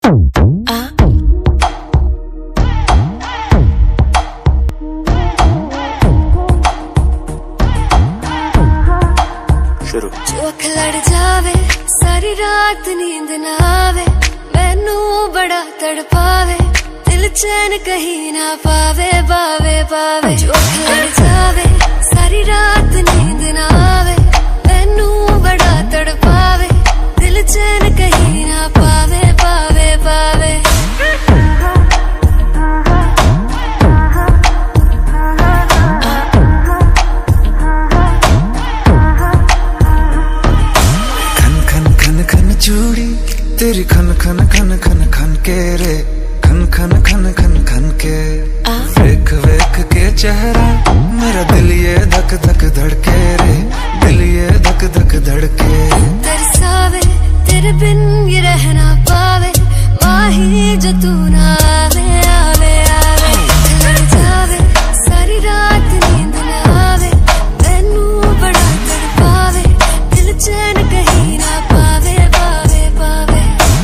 जो अख लड़ जावे सारी रात नींद ना आवे, मैनू बड़ा तड़पावे, दिल चैन कहीं ना पावे पावे पावे। जो अख लड़ जावे सारी रात नींद ना आवे, मैनू बड़ा तड़पावे, दिल चैन कहीं ना पावे पावे पावे। चूड़ी तेरी खन खन खन खन खन के रे, खन खन खन खन खन के। वेख वेख के चेहरा मेरा दिल ये धक धक धड़के रे, दिल ये धक धक धड़के। तरसावे तेरे बिन ये रहना पावे, माही जो तू ना आवे आवे आवे। लड़ जावे सारी रात नींद ना आवे, मैनू बड़ा तड़पावे, दिल चैन कहीं ना पावे पावे पावे।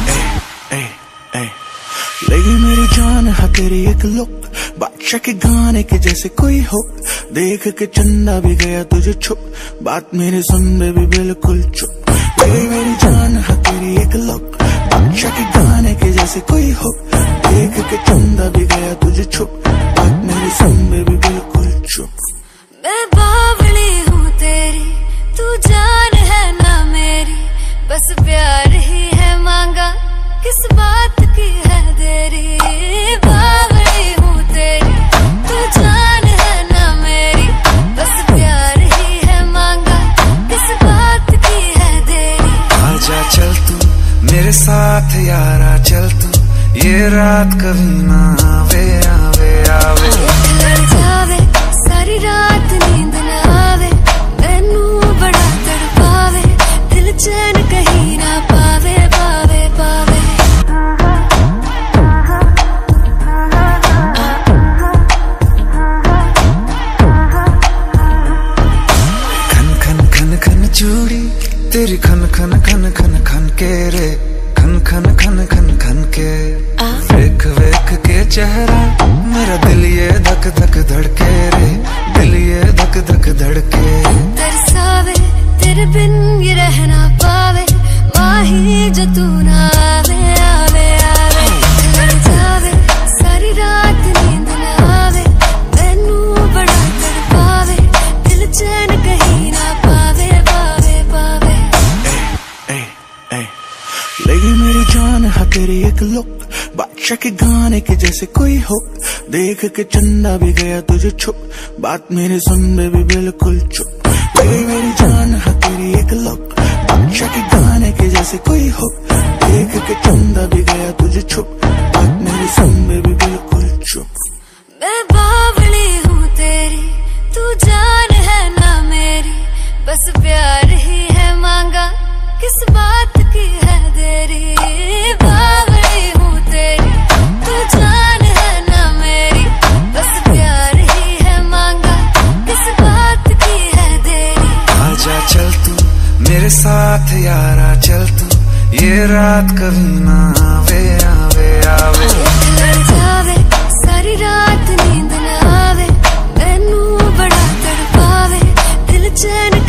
लगी मेरी जान है तेरी एक लुक, बादशाह के गाने के जैसे कोई हो, देख के चंदा भी गया तुझे छुप, बात मेरी सुन बेबी बिल्कुल चुप। लगी मेरी जान है तेरी एक लुक, बादशाह के गाने के जैसे कोई हो, देख के चंदा भी गया तुझे छुप, बात मेरी सुन बेबी बिल्कुल चुप। मैं बावली हूँ तेरी, तू जान है ना मेरी, बस प्यार ही है मांगा, किस बात की है देरी। बावली हूँ तेरी, तू जान है ना मेरी, बस प्यार ही है मांगा, किस बात की है देरी। आजा चल तू मेरे साथ यारा, चल तू ये रात कभी ना आवे आवे आवे। लड़ जावे सारी रात नींद ना आवे, मैनू बड़ा तड़पावे, दिल चैन कहीं ना पावे पावे पावे। चूड़ी तेरी खन खन खन खन खन के रे, खन खन खन खन खन के। वेख वेख के चेहरा मेरा दिल ये धक धक धड़के रे, दिल ये धक धक धड़के। तरसावे तेरे बिन ये रहना पावे, माही जो तू ना आवे आवे आवे। लड़ जावे सारी रात नींद ना आवे, मैनू बड़ा तड़पावे, दिल चैन कहीं ना पावे पावे पावे। लगी मेरी जान है तेरी एक लुक, बादशाह के गाने के जैसे कोई हो, देख के चंदा भी गया तुझे छुप, बात मेरी सुन बेबी बिल्कुल चुप। लगी मेरी जान है तेरी एक लुक, बादशाह के गाने के जैसे कोई हो, देख के चंदा भी गया तुझे छुप, बात मेरी सुन बेबी बिल्कुल चुप। मैं बावली हूँ तेरी, तू जान है ना मेरी, बस प्यार ही है मांगा, किस बात की है देरी। बावली हूँ तेरी, तू जान है ना मेरी, बस प्यार ही है मांगा, किस बात की है देरी। आजा चल तू मेरे साथ यारा, चल तू ये रात कभी ना आवे आवे आवे। लड़ जावे सारी रात नींद ना आवे, मैनू बड़ा तड़पावे, दिल चैन